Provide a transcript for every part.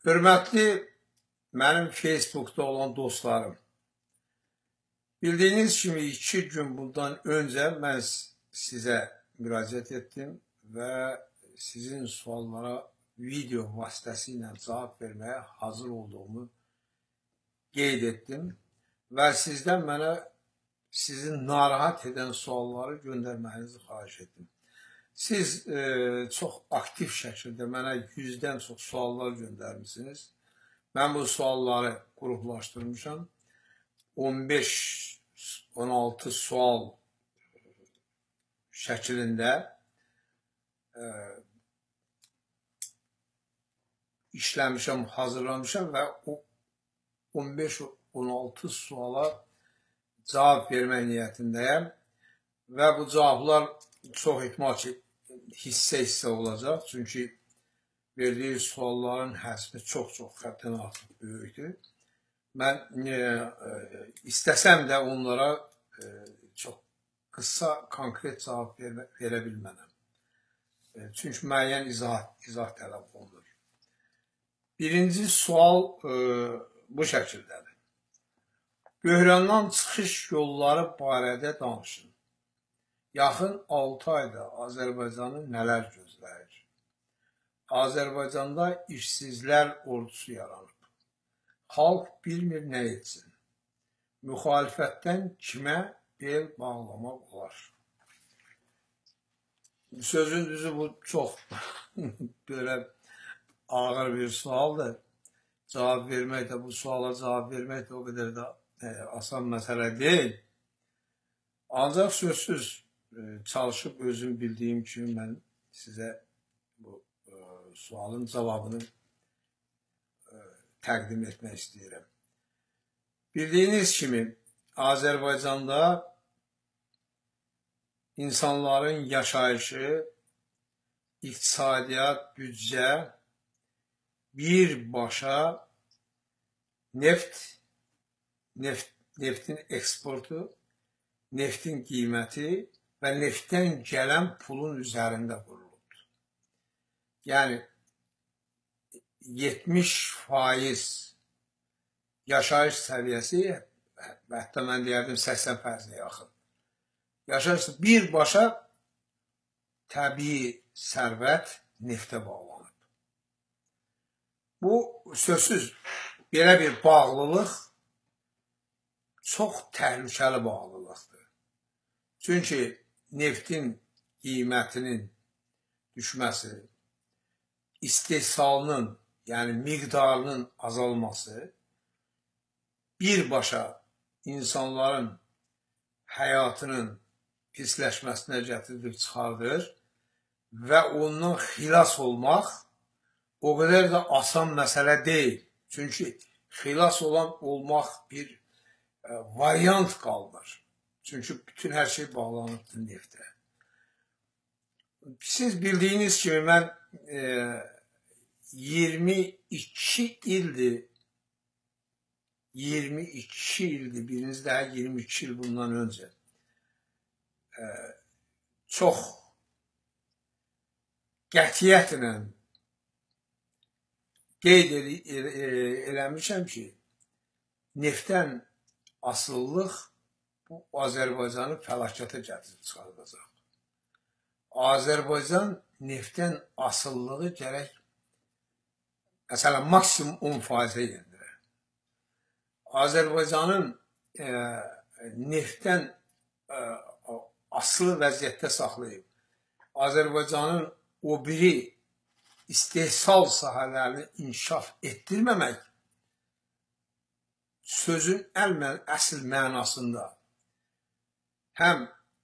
Hörmətli mənim Facebook'da olan dostlarım, bildiyiniz kimi 2 gün bundan öncə mən sizə müraciət etdim və sizin suallara video vasitəsilə cavab verməyə hazır olduğumu qeyd etdim və sizdən mənə sizin narahat edən sualları göndərməyinizi xahiş etdim. Siz çox aktiv şəkildə mənə 100-dən çox suallar göndərmişsiniz. Mən bu sualları qruplaşdırmışam. 15-16 sual şəklində işləmişəm, hazırlamışam və o 15-16 suala cavab vermək niyyətindəyəm və bu cavablar çox ehtimal ki, hissə olacaq. Çünki verdiyi sualların həcmi çox həddən artıq böyükdür. Mən istəsəm də onlara çox qısa, konkret cavab verə bilmənəm. Çünki müəyyən izah tələb olunur. Birinci sual bu şəkildədir. Böhrandan çıxış yolları barədə danışın. Yaxın 6 ayda Azərbaycanı nələr gözləyir? Azərbaycanda işsizlər ordusu yaranıb. Xalq bilmir nə etsin. Müxalifətdən kimə bel bağlamaq olar? Sözün düzü bu çox belə ağır bir sualdır. Cavab vermək də, bu suala cavab vermək də o qədər də asan məsələ deyil. Ancaq sözsüz çalışıb özüm bildiyim kimi mən sizə bu sualın cavabını təqdim etmək istəyirəm. Bildiyiniz kimi Azərbaycanda insanların yaşayışı, iqtisadiyyat, büdcə birbaşa neftin eksportu, neftin qiyməti və neftdən gələn pulun üzərində qurulubdur. Yəni 70% yaşayış səviyyəsi, hətta mən deyərdim 80%-ə yaxın. Yaşayış birbaşa təbii sərvət neftə bağlanıb. Bu sözsüz belə bir bağlılıq çox təhlükəli bağlılıqdır. Çünki neftin qiymətinin düşməsi, istehsalının, yəni miqdarının azalması birbaşa insanların həyatının pisləşməsinə gətirib çıxardır və ondan xilas olmaq o qədər də asan məsələ deyil. Çünki xilas olmaq bir variant qalmır. Çünki bütün hər şey bağlanıbdır neftə. Siz bildiyiniz kimi mən 22 ildir, biriniz daha 22 il bundan öncə çox qətiyyətlə qeyd eləmişəm ki, neftdən asılılıq bu Azərbaycanı fəlakətə gətirib çıxardacaq. Azərbaycan neftdən asılılığı gərək məsələn maksimum 10%-ə yendirər. Azərbaycanın neftdən asılı vəziyyətdə saxlayıb, Azərbaycanın o biri istehsal sahələrini inkişaf etdirməmək sözün əsl mənasında həm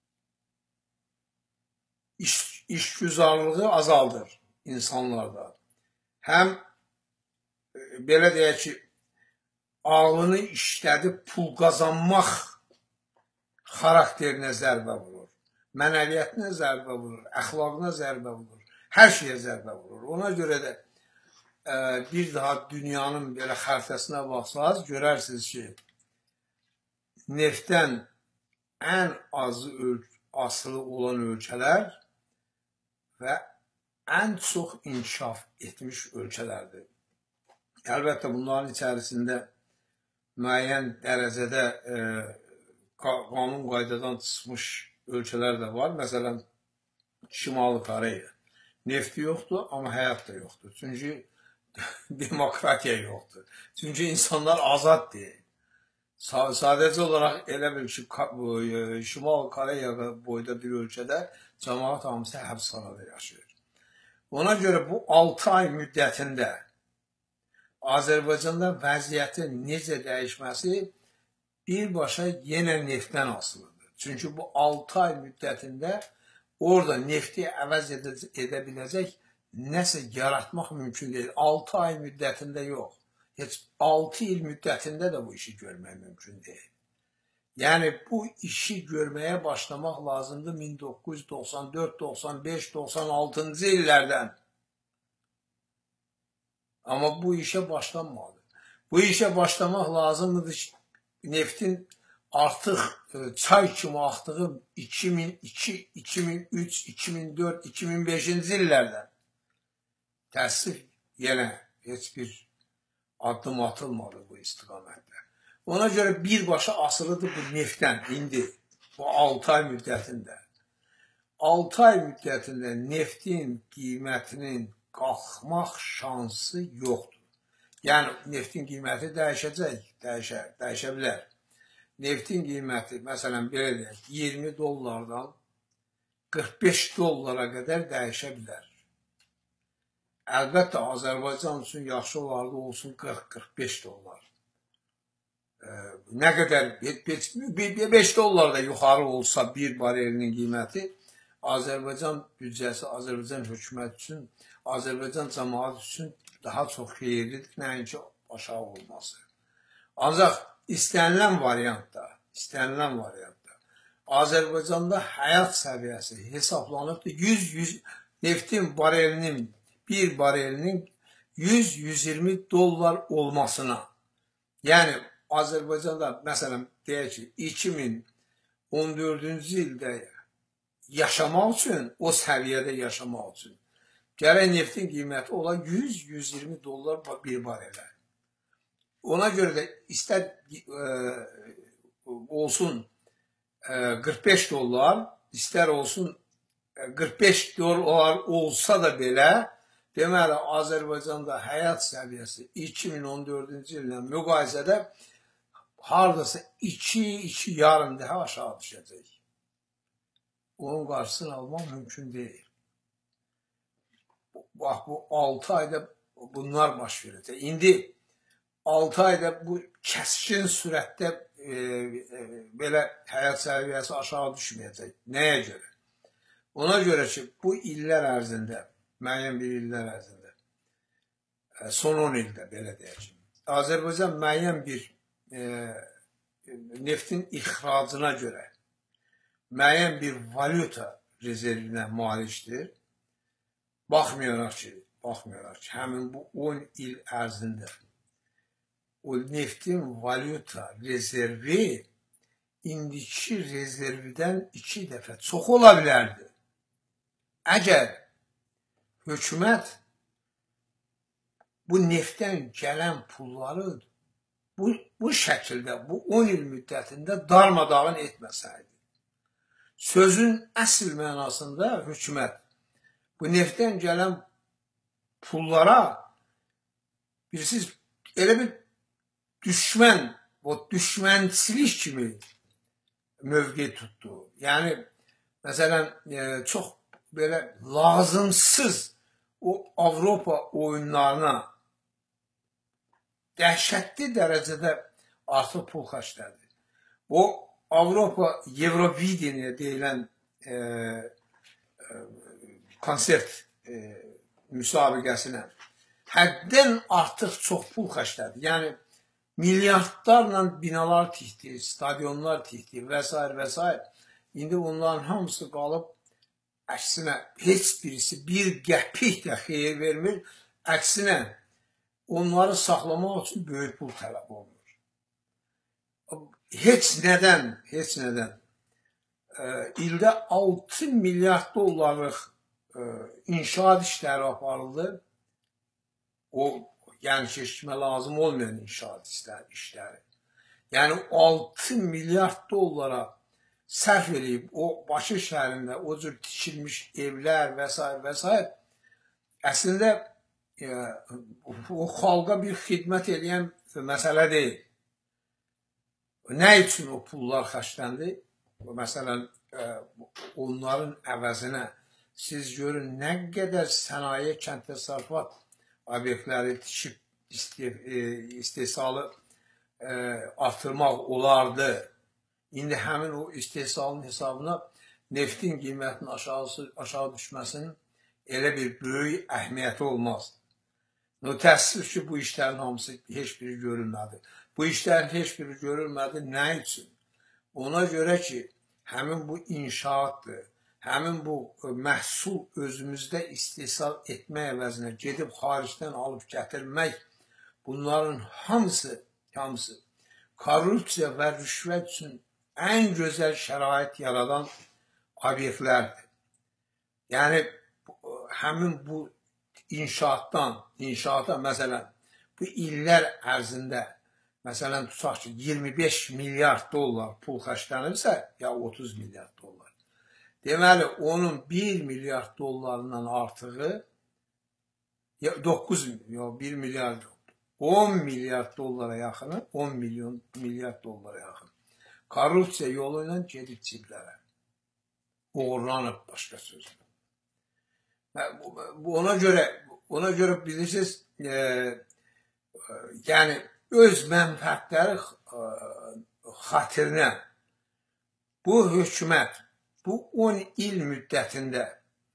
işgüzarlığı azaldır insanlarda, həm belə deyək ki, ağlını işlədib pul qazanmaq xarakterinə zərbə vurur, mənəviyyətinə zərbə vurur, əxlaqına zərbə vurur, hər şeyə zərbə vurur. Ona görə də bir daha dünyanın belə xəritəsinə baxsanız, görərsiniz ki, neftdən ən azı asılı olan ölkələr və ən çox inkişaf etmiş ölkələrdir. Əlbəttə bunların içərisində müəyyən dərəcədə qanun qaydadan çıxmış ölkələr də var. Məsələn, Şimali Koreya. Nefti yoxdur, amma həyat da yoxdur. Çünki demokratiya yoxdur. Çünki insanlar azad deyil. Sadəcə olaraq elə bil ki, Şimali Koreya boyda bir ölkədə cəmaət hamısı həbsxanada yaşayır. Ona görə bu 6 ay müddətində Azərbaycanda vəziyyətin necə dəyişməsi birbaşa yenə neftdən asılıdır. Çünki bu 6 ay müddətində orada nefti əvəz edə biləcək nəsə yaratmaq mümkün deyil. 6 ay müddətində yox. Heç 6 il müddətində də bu işi görmək mümkün deyil. Yəni bu işi görməyə başlamaq lazımdır 1994, 95, 96-cı illərdən. Amma bu işə başlanmadı. Bu işə başlamaq lazımdır ki, neftin artıq çay kimi axdığı 2002, 2003, 2004, 2005-ci illərdən təəssüf yenə heç bir addım atılmadı bu istiqamətdə. Ona görə birbaşa asılıdır bu neftdən indi, bu 6 ay müddətində. 6 ay müddətində neftin qiymətinin qalxmaq şansı yoxdur. Yəni, neftin qiyməti dəyişəcək, dəyişə bilər. Neftin qiyməti, məsələn, belə deyək, 20 dollardan 45 dollara qədər dəyişə bilər. Əlbəttə, Azərbaycan üçün yaxşı olardı olsun 40-45 dollar. Nə qədər, 5 dollar da yuxarı olsa bir barelinin qiyməti, Azərbaycan büdcəsi, Azərbaycan hökuməti üçün, Azərbaycan cəmaət üçün daha çox xeyirlidir, nəinki aşağı olması. Ancaq istənilən variantda, Azərbaycanda həyat səviyyəsi hesablanıbdır 100 neftin barelinin, bir barelinin 100-120 dollar olmasına. Yəni, Azərbaycanda, məsələn, deyək ki, 2014-cü ildə yaşamaq üçün, o səviyyədə yaşamaq üçün, gərək neftin qiyməti ola 100-120 dollar bir barelə. Ona görə də istər olsun 45 dollar, istər olsun 45 dollar olsa da belə, deməli, Azərbaycanda həyat səviyyəsi 2014-cü illə müqayisədə haradasa 2-2,5 daha aşağı düşəcək. Onun qarşısını almaq mümkün deyil. Bax, bu 6 ayda bunlar baş verəcək. İndi 6 ayda bu kəskin sürətdə belə həyat səviyyəsi aşağı düşməyəcək. Nəyə görə? Ona görə ki, bu illər ərzində, müəyyən bir illər ərzində, son 10 ildə belə deyək, Azərbaycan müəyyən bir neftin ixracına görə müəyyən bir valyuta rezervinə malikdir. Baxmayaraq ki, həmin bu 10 il ərzində o neftin valyuta rezervi indiki rezervdən 2 dəfə çox ola bilərdi. Əgər hökumət bu neftdən gələn pulları bu şəkildə, bu 10 il müddətində darmadağın etməsəydi. Sözün əsl mənasında hökumət bu neftdən gələn pullara bilirsiniz, elə bir düşmənçilik kimi mövqe tutdu. Yəni, məsələn, çox belə lazımsız o Avropa oyunlarına dəhşətli dərəcədə artıq pul xərclədi. O Avropa Eurovideniyyə deyilən konsert müsabiqəsinə həddən artıq çox pul xərclədi. Yəni, milyardlarla binalar tikdi, stadionlar tikdi və s. İndi onların hamısı qalıb, əksinə, heç birisi bir qəpik də xeyir vermir, əksinə, onları saxlamaq üçün böyük pul tələb olunur. Heç nədən, ildə 6 milyard dollarlıq inşaat işləri aparıldı. O, genişleşme lazım olmayan inşaat işleri. Yani 6 milyar dollara sərf edib o Bakı şəhərində o cür tikilmiş evlər və s. Əslində o xalqa bir xidmət edən məsələ deyil. Nə üçün o pullar xərcləndi? Məsələn, onların əvəzinə siz görün nə qədər sənaye, kənd təsərrüfat obyektləri tikib istehsalı artırmaq olardı. İndi həmin o istehsalın hesabına neftin qiymətinin aşağı düşməsinin elə bir böyük əhəmiyyəti olmaz. Təəssüf ki, bu işlərin hamısı heç biri görülmədi. Bu işlərin heç biri görülmədi. Nə üçün? Ona görə ki, həmin bu inşaatdır, həmin bu məhsul özümüzdə istehsal etmək əvəzinə gedib xaricdən alıb gətirmək, bunların hamısı korrupsiya və rüşvət üçün ən gözəl şərait yaradan obyektlərdir. Yəni, həmin bu inşaata məsələn, bu illər ərzində, məsələn, tutaq ki, 25 milyar dollar pul xərclənirsə, ya 30 milyar dollar. Deməli, onun 1 milyar dollarından artığı, 1 milyar yoxdur, 10 milyar dollara yaxını, 10 milyon milyar dollara yaxın. Korrupsiya yolu ilə gedib ciblərə. Uğurlanıb, başqa sözlə. Ona görə bilirsiniz, yəni öz mənfəətləri xatirinə bu hökumət bu 10 il müddətində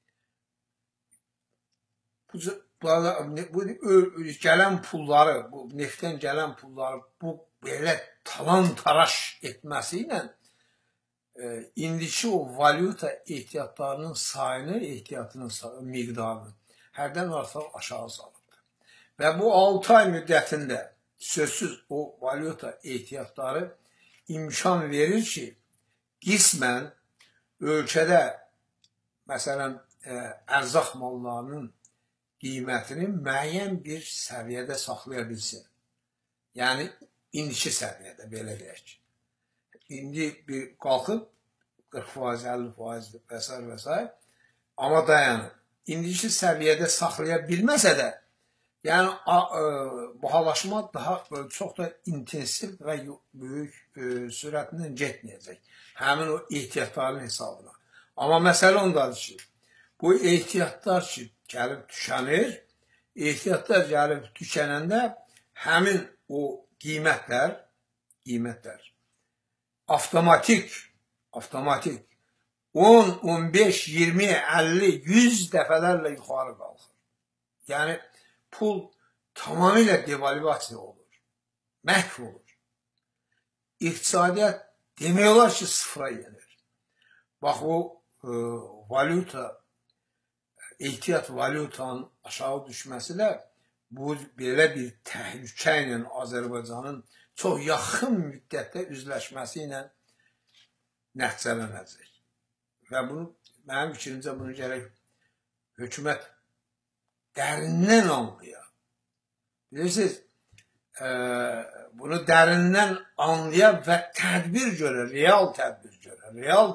bu gələn pulları, bu neftdən gələn pulları bu belə talan-taraş etməsi ilə indiki o valyuta ehtiyatlarının sayını, ehtiyatının miqdarını hərdən artıq aşağı salıbdır. Və bu 6 ay müddətində sözsüz o valyuta ehtiyatları imkan verir ki, qismən ölkədə, məsələn, ərzaq mallarının qiymətini müəyyən bir səviyyədə saxlaya bilsin. Yəni, indiki səviyyədə, belə deyək. İndi bir qalxıb 40%, 50% və s. Amma dayanır. İndiki səviyyədə saxlaya bilməsə də, yəni bahalaşma çox da intensiv və böyük sürətlə getməyəcək. Həmin o ehtiyatların hesabına. Amma məsələ ondadır ki, bu ehtiyatlar ki, gəlib tükənir, ehtiyatlar gəlib tükənəndə həmin o qiymətlər avtomatik 10, 15, 20, 50, 100 dəfələrlə yuxarı qalxır. Yəni, pul tamamilə devalvasiya olur, məhv olur. İqtisadiyyat demək olar ki, sıfıra yenir. Bax, o ehtiyat valyutanın aşağı düşməsi də bu belə bir təhlükə ilə Azərbaycanın çox yaxın müddətdə üzləşməsi ilə nəticələnəcək. Və mənim fikrimcə bunu gərək hökumət dərindən anlaya. Bilirsiniz, bunu dərindən anlaya və tədbir görə, real tədbir görə.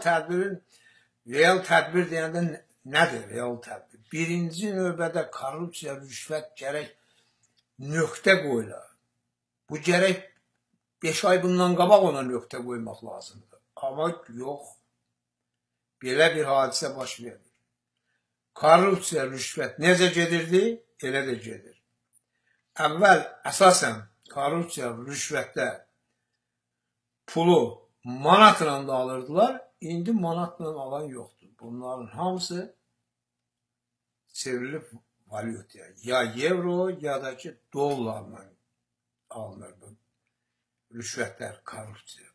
Real tədbir deyəndə nədir real tədbir? Birinci növbədə korrupsiya, rüşvət gərək nöqtə qoyular. Bu gərək 5 ay bundan qabaq ona nöqtə qoymaq lazımdır. Amma yox, belə bir hadisə baş verir. Korrupsiya, rüşvət necə gedirdi? Elə də gedir. Əvvəl əsasən korrupsiya, rüşvətdə pulu manatla da alırdılar, indi manatla alan yoxdur. Bunların hamısı çevrilib valyutaya. Ya euro, ya da ki dollarla alınır bu rüşvətlər, korrupsiya.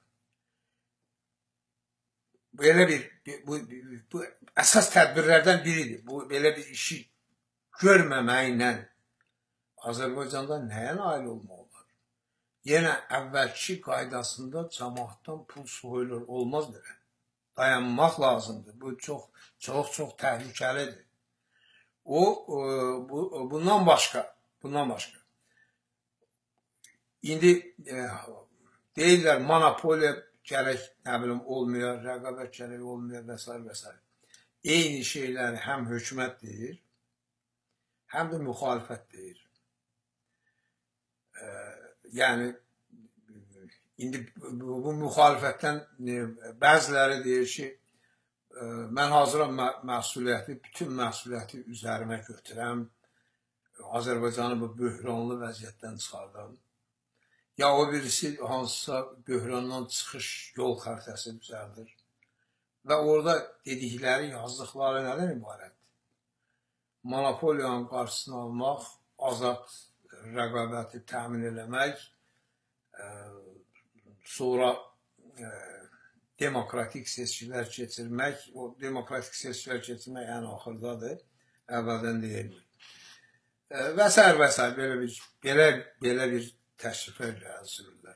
Belə bu əsas tədbirlərdən biridir. Bu belə bir işi görməməklə Azərbaycanda nəyə nail olmalılar? Yenə əvvəlki qaydasında cəmaatdan pul soyulur, olmaz belə. Dayanmaq lazımdır. Bu çox təhlükəlidir. Bundan başqa, indi deyirlər monopoliya gərək, nə bilim, olmuyor, rəqabət gərək olmuyor və s. və s. Eyni şeyləri həm hökumət deyir, həm də müxalifət deyir. Yəni, indi bu müxalifətdən bəziləri deyir ki, mən hazıram məsuliyyəti, bütün məsuliyyəti üzərimə götürəm, Azərbaycanı bu böhranlı vəziyyətdən çıxardım. Ya o birisi hansısa böhrandan çıxış yol xəritəsi düzəldir. Və orada dedikləri, yazdıqları nədən ibarətdir? Monopoliyanın qarşısını almaq, azad rəqabəti təmin eləmək, sonra demokratik seçkilər keçirmək, o demokratik seçkilər keçirmək ən axırdadır, əvvəldən deyilmir. Və s. belə bir təşrifə sürürlər.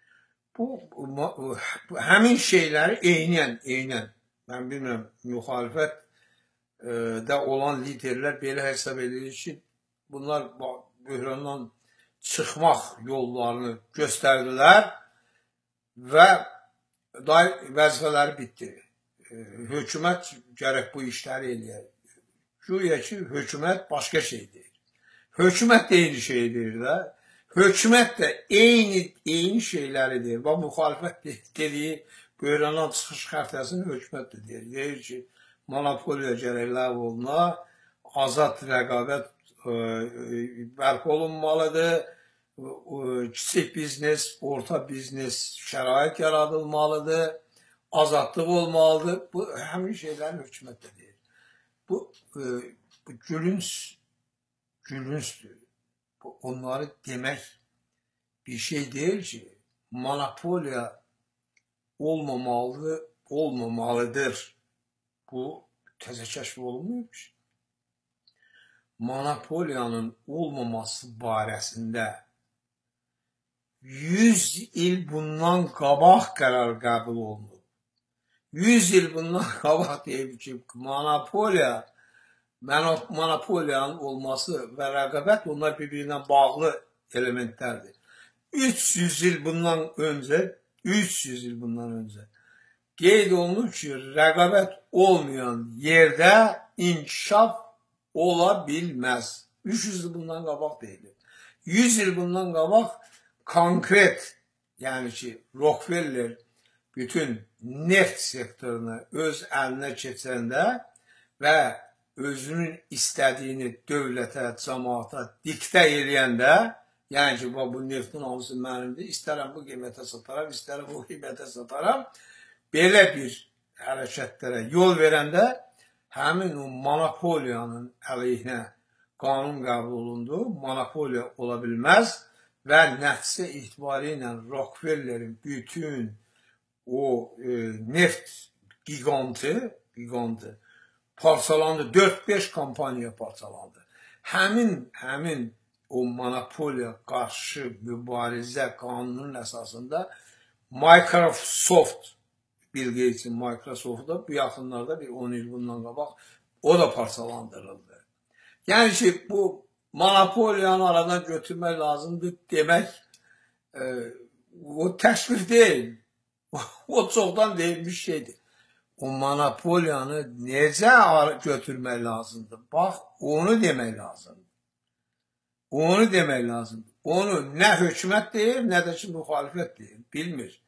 Bu həmin şeyləri eynən, mən bilmirəm, müxalifətdə olan liderlər belə hesab edir ki, bunlar böhrandan çıxmaq yollarını göstərdilər və vəzifələri bitdi. Hökumət gərək bu işləri eləyər. Güya ki, hökumət başqa şey deyir. Hökumət də eyni şey deyir də. Hökumət də eyni şeyləri deyir. Bax, müxalifət dediyi böhrandan çıxış xəritəsini hökumət də deyir. Deyir ki, monopoliya gərək ləğv oluna, azad rəqabət bərpa olunmalıdır, kiçik biznes, orta biznes şərait yaradılmalıdır, azadlıq olmalıdır. Bu, həmin şeyləri hökumət də deyir. Bu gülüncdür. Onları demək bir şey deyil ki, monopoliya olmamalıdır. Bu təzə kəşf olunmuyormuş. Monopoliyanın olmaması barəsində 100 il bundan qabaq qərar qəbul olunub. 100 il bundan qabaq deyib ki, monopoliyanın olması və rəqabət onlar bir-birindən bağlı elementlərdir. 300 il bundan öncə qeyd olunur ki, rəqabət olmayan yerdə inkişaf ola bilməz. 300 il bundan qabaq deyilir. 100 il bundan qabaq konkret, yəni ki, Rockefeller bütün neft sektorunu öz əlinə keçəndə və özünün istədiyini dövlətə, cəmaata diktə eləyəndə, yəni ki, bu neftin hamısı mənimdir, istərəm bu qiymətə sataram, istərəm bu qiymətə sataram, belə bir hərəkətlərə yol verəndə, həmin o monopoliyanın əleyhinə qanun qəbul olundu, monopoliya ola bilməz və nəticə etibarı ilə Rockefellerin bütün o neft gigantı parçalandı, 4-5 kampaniya parçalandı. Həmin o monopoliya qarşı mübarizə qanunun əsasında Microsoft, Bill Gates'in Microsoft'da bu yaxınlarda bir 10 il bundan qabaq o da parçalandırıldı. Yəni ki, bu monopoliyanı aradan götürmək lazımdır demək o təşvir deyil. O çoxdan deyilmiş şeydir. O monopoliyanı necə götürmək lazımdır? Bax, onu demək lazımdır. Onu nə hökumət deyir, nə də ki, müxalifət deyir. Bilmir.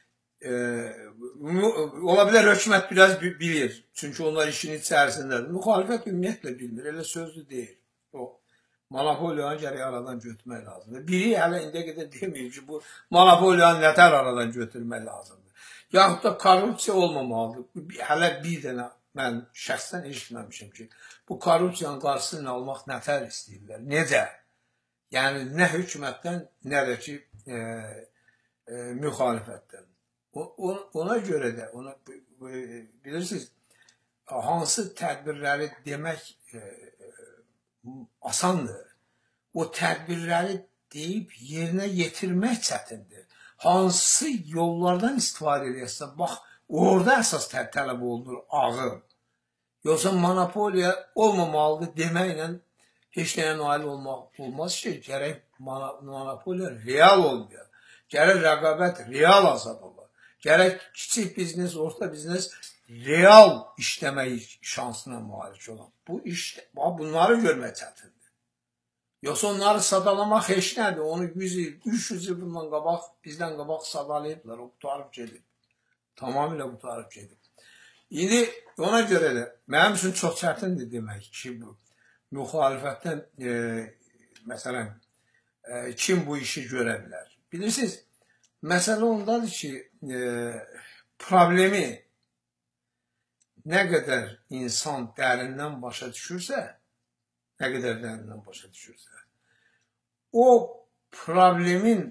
Ola bilər hökumət biraz bilir. Çünki onlar işin içərisindədir. Müxalifət ümumiyyətlə bilmir. Elə sözlü deyil. Monopoliyanı gərək aradan götürmək lazımdır. Biri hələ indiyə qədər demir ki, bu monopoliyanı nətər aradan götürmək lazımdır. Yaxud da korrupsiya olmamalıdır. Hələ bir dənə mən şəxsən eşitməmişim ki, bu korrupsiyanın qarşısını almaq nətər istəyirlər. Necə? Yəni, nə hökumətdən, nə də ki, müxalifətdən. Ona görə də, bilirsiniz, hansı tədbirləri demək asandır. O tədbirləri deyib yerinə yetirmək çətindir. Hansı yollardan istifadə edəsən, bax, orada əsas tələb olunur ağıl. Yoxsa monopoliya olmamalıdır deməklə Heç nəyə nail olmaz ki, gərək monopoliya real olmuyor. Gərək rəqabət real azad olur. Gərək kiçik biznes, orta biznes real işləmək şansına malik olan. Bunları görmək çətindir. Yoxsa onları sadalamaq heç nədir. Onu 100 il, 300 il bundan qabaq, bizdən qabaq sadalayıblar. O qutarıb gedib. Tamamilə qutarıb gedib. İndi ona görə də mənim üçün çox çətindir demək ki, bu müxalifətdən məsələn kim bu işi görə bilər? Bilirsiniz, məsələ ondadır ki, problemi nə qədər insan dərindən başa düşürsə, o problemin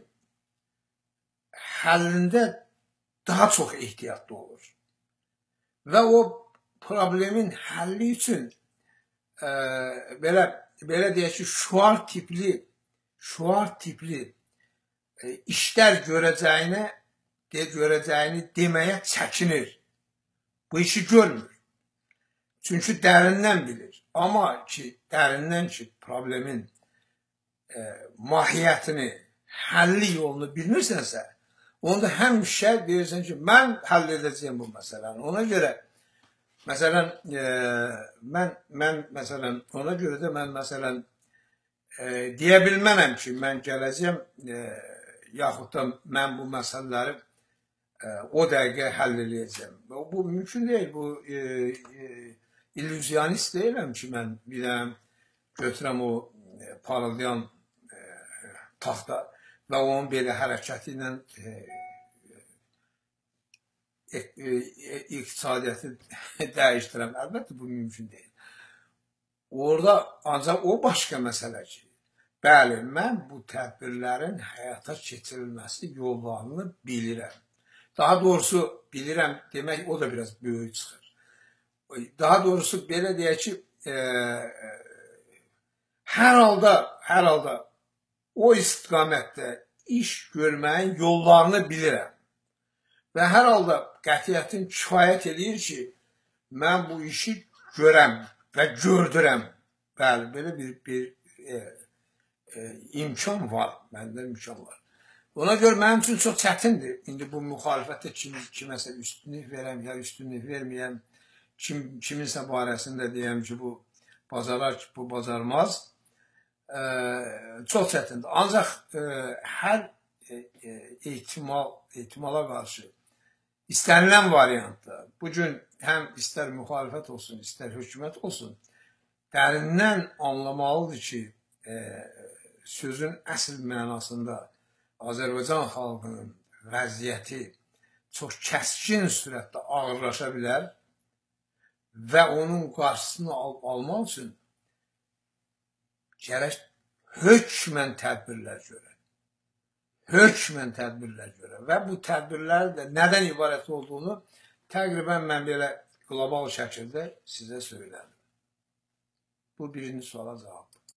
həllində daha çox ehtiyatlı olur. Və o problemin həlli üçün belə deyək ki, şuar tipli işlər görəcəyini deməyə çəkinir. Bu işi görmür. Çünki dərindən bilir. Amma ki, dərindən ki, problemin mahiyyətini, həlli yolunu bilmirsənsə, onda həmişə deyirsən ki, mən həll edəcəyim bu məsələni. Ona görə, məsələn, mən deyə bilmənəm ki, mən gələcəm, yaxud da mən bu məsələləri o dəqiqə həll edəcəm. Bu mümkün deyil. Bu illüzyonist deyiləm ki, mən bir dənə götürəm o parıldayan taxta və onun belə hərəkəti ilə iqtisadiyyatı dəyişdirəm. Əlbəttə, bu mümkün deyil. Orada ancaq o başqa məsələ ki, bəli, mən bu tədbirlərin həyata keçirilməsi yollarını bilirəm. Daha doğrusu, bilirəm demək, o da biraz böyük çıxır. Daha doğrusu, belə deyək ki, hər halda o istiqamətdə iş görməyin yollarını bilirəm. Və hər halda qətiyyətim kifayət edir ki, mən bu işi görəm və gördürəm. Bəli, belə bir imkan var, məndə imkan var. Ona görə mənim üçün çox çətindir. İndi bu müxalifətdə kiməsə üstünlük verəm, ya üstünlük verməyəm, kiminsə barəsində deyəm ki, bu bacarar ki, bu bacarmaz. Çox çətindir. Ancaq hər ehtimala qarşı istənilən variantda bugün həm istər müxalifət olsun, istər hökumət olsun, dərindən anlamalıdır ki, sözün əsl mənasında Azərbaycan xalqının vəziyyəti çox kəskin sürətdə ağırlaşa bilər və onun qarşısını almaq üçün gərək hökmən tədbirlər görə və bu tədbirlər də nədən ibarət olduğunu təqribən mən belə qlobal şəkildə sizə söylədim. Bu birinci suala cavab.